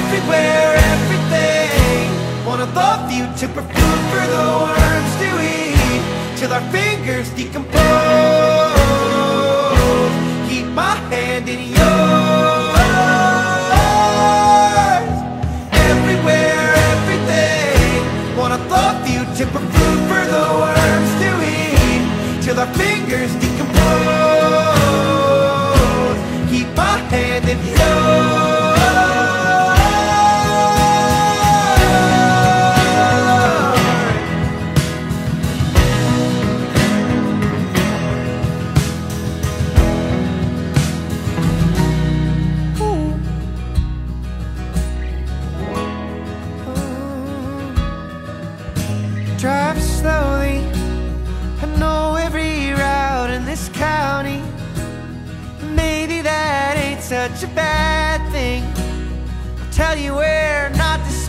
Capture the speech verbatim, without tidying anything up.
everywhere, everything. Wanna love you, to food for the worms to eat, till our fingers decompose. Keep my hand in yours. Everywhere, everything. Wanna love you, to food for the worms to eat, till our fingers decompose. Keep my hand in yours. Drive slowly, I know every route in this county. Maybe that ain't such a bad thing. I'll tell you where not to